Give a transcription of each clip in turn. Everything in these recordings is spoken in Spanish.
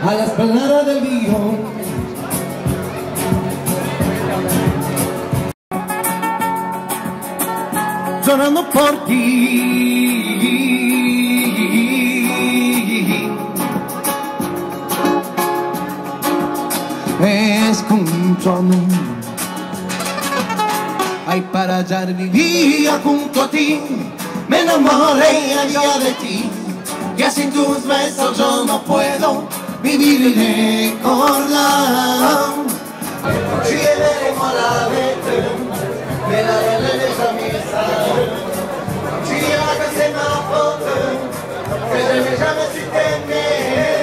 a la esplanada del guión. Llorando por ti, escúchame. Ay, para hallar vivía junto a ti, me enamoré allá de ti, que sin tus besos yo no puedo vivir y recordar. Si veremos la vete, me la regreso a mi sala. Si la casé ma foto, que je n'ai jamais su t'aimer.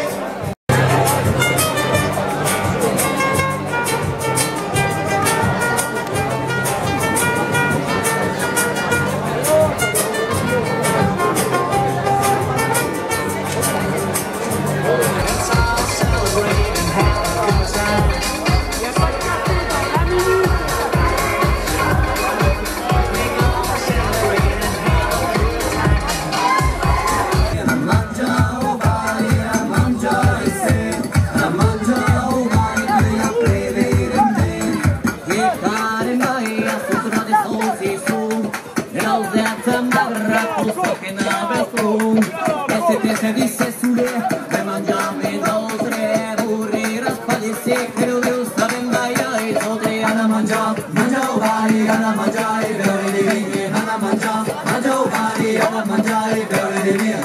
Se dice sule, me mangiami d'oltre, morire a spalisse, che non devo stare in baia e oltre a mangiare, mangiao vari, a mangiare, beure di vini, a mangiao vari, a mangiare, beure di vini.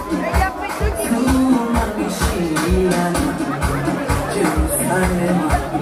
Jerusalem.